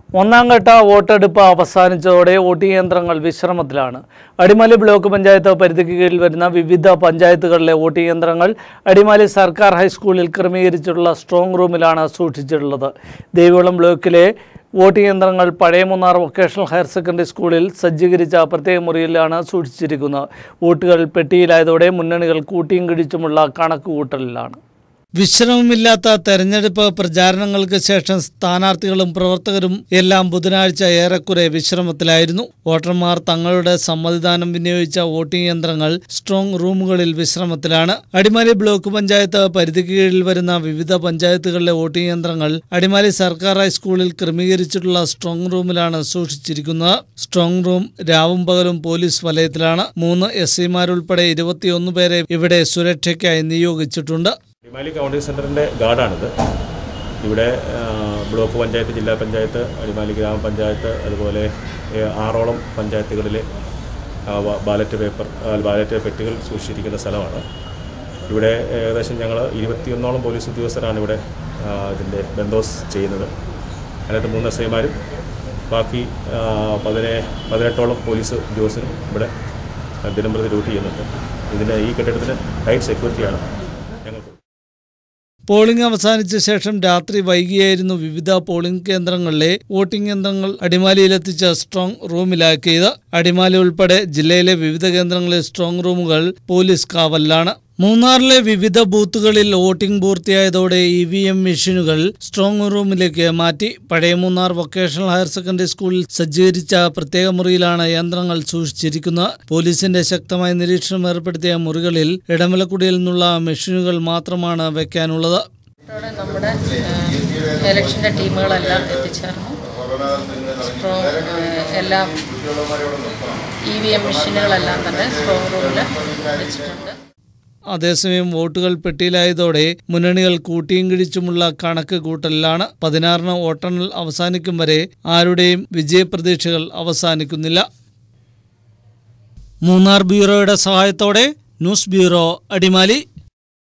ഒന്നാം ഘട്ട വോട്ടെടുപ്പ് അവസാനിച്ചതോടെ വോട്ടിംഗ് യന്ത്രങ്ങൾ വിശ്രമത്തിലാണ്. അടിമാലി ബ്ലോക്ക് പഞ്ചായത്ത് പരിധിക്ക് കീഴിൽ വരുന്ന വിവിധ പഞ്ചായത്തുകളിലെ വോട്ടിംഗ് യന്ത്രങ്ങൾ അടിമാലി സർക്കാർ ഹൈസ്കൂളിൽ ക്രമീകരിച്ചിട്ടുള്ള സ്ട്രോങ് റൂമിലാണ് സൂക്ഷിച്ചിട്ടുള്ളത്. ദേവികുളം ബ്ലോക്കിലെ വോട്ടിംഗ് യന്ത്രങ്ങൾ പഴയ മൂന്നാർ വൊക്കേഷണൽ ഹയർ സെക്കൻഡറി സ്കൂളിൽ സജ്ജീകരിച്ച പ്രത്യേക മുറിയിലാണ് സൂക്ഷിച്ചിരിക്കുന്നത്. വോട്ടുകൾ പെട്ടിയിലായതോടെ മുന്നണികൾ കൂട്ടിയും കിഴിച്ചുമുള്ള കണക്കുകൂട്ടലിലാണ്. വിശ്രമമില്ലാത്ത തെരഞ്ഞെടുപ്പ് പ്രചാരണങ്ങൾക്ക് ശേഷം സ്ഥാനാർത്ഥികളും പ്രവർത്തകരും എല്ലാം ബുധനാഴ്ച ഏറെക്കുറെ വിശ്രമത്തിലായിരുന്നു. വോട്ടർമാർ തങ്ങളുടെ സമ്മതിദാനം വിനിയോഗിച്ച വോട്ടിംഗ് യന്ത്രങ്ങൾ സ്ട്രോങ് റൂമുകളിൽ വിശ്രമത്തിലാണ്. അടിമാലി ബ്ലോക്ക് പഞ്ചായത്ത് പരിധിക്ക് കീഴിൽ വരുന്ന വിവിധ പഞ്ചായത്തുകളിലെ വോട്ടിംഗ് യന്ത്രങ്ങൾ അടിമാലി സർക്കാർ ഹൈസ്കൂളിൽ ക്രമീകരിച്ചിട്ടുള്ള സ്ട്രോങ് റൂമിലാണ് സൂക്ഷിച്ചിരിക്കുന്നത്. സ്ട്രോങ് റൂം രാവും പകലും പോലീസ് വലയത്തിലാണ്. 3 SIമാരുൾപ്പെടെ 21 പേരെ ഇവിടെ സുരക്ഷയ്ക്കായി നിയോഗിച്ചിട്ടുണ്ട്. അടിമാലി കൗണ്ടിംഗ് സെൻറ്ററിൻ്റെ ഗാർഡാണിത്. ഇവിടെ ബ്ലോക്ക് പഞ്ചായത്ത്, ജില്ലാ പഞ്ചായത്ത്, അടിമാലി ഗ്രാമപഞ്ചായത്ത്, അതുപോലെ 6ഓളം പഞ്ചായത്തുകളിലെ ബാലറ്റ് പെട്ടികൾ സൂക്ഷിച്ചിരിക്കുന്ന സ്ഥലമാണ്. ഇവിടെ ഏകദേശം ഞങ്ങൾ 21ഓളം പോലീസ് ഉദ്യോഗസ്ഥരാണ് ഇവിടെ ഇതിൻ്റെ ബന്ദോബസ്ത് ചെയ്യുന്നത്. അതിനകത്ത് 3 SIമാരും ബാക്കി 18ഓളം പോലീസ് ഉദ്യോഗസ്ഥരും ഇവിടെ ദിനംപ്രതി ഡ്യൂട്ടി ചെയ്യുന്നുണ്ട്. ഈ കെട്ടിടത്തിന് ടൈറ്റ് സെക്യൂരിറ്റിയാണ് ഞങ്ങൾക്ക്. പോളിംഗ് അവസാനിച്ച ശേഷം രാത്രി വൈകിയായിരുന്നു വിവിധ പോളിംഗ് കേന്ദ്രങ്ങളിലെ വോട്ടിംഗ് യന്ത്രങ്ങൾ അടിമാലിയിലെത്തിച്ച സ്ട്രോങ് റൂമിലാക്കിയത്. അടിമാലി ഉൾപ്പെടെ ജില്ലയിലെ വിവിധ കേന്ദ്രങ്ങളിലെ സ്ട്രോങ് റൂമുകൾ പോലീസ് കാവലിലാണ്. മൂന്നാറിലെ വിവിധ ബൂത്തുകളിൽ വോട്ടിംഗ് പൂർത്തിയായതോടെ EVM മെഷീനുകൾ സ്ട്രോങ് റൂമിലേക്ക് മാറ്റി. പഴയ മൂന്നാർ വൊക്കേഷണൽ ഹയർ സെക്കൻഡറി സ്കൂളിൽ സജ്ജീകരിച്ച പ്രത്യേക മുറിയിലാണ് യന്ത്രങ്ങൾ സൂക്ഷിച്ചിരിക്കുന്നത്. പോലീസിന്റെ ശക്തമായ നിരീക്ഷണം ഏർപ്പെടുത്തിയ മുറികളിൽ ഇടമലക്കുടിയിൽ നിന്നുള്ള മെഷീനുകൾ മാത്രമാണ് വെക്കാനുള്ളത്. നമ്മുടെ ഇലക്ഷൻ്റെ ടീമുകളെല്ലാം എത്തിച്ചേർന്നു. എല്ലാ EVM മെഷീനുകളെല്ലാം തന്നെ സ്ട്രോങ് റൂമിൽ വെച്ചിട്ടുണ്ട്. അതേസമയം വോട്ടുകൾ പെട്ടിയിലായതോടെ മുന്നണികൾ കൂട്ടിയും കിഴിച്ചുമുള്ള കണക്ക് കൂട്ടലിലാണ്. 16-ന് വോട്ടെണ്ണൽ അവസാനിക്കും വരെ ആരുടെയും വിജയപ്രതീക്ഷകൾ അവസാനിക്കുന്നില്ല. മൂന്നാർ ബ്യൂറോയുടെ സഹായത്തോടെ ന്യൂസ് ബ്യൂറോ, അടിമാലി.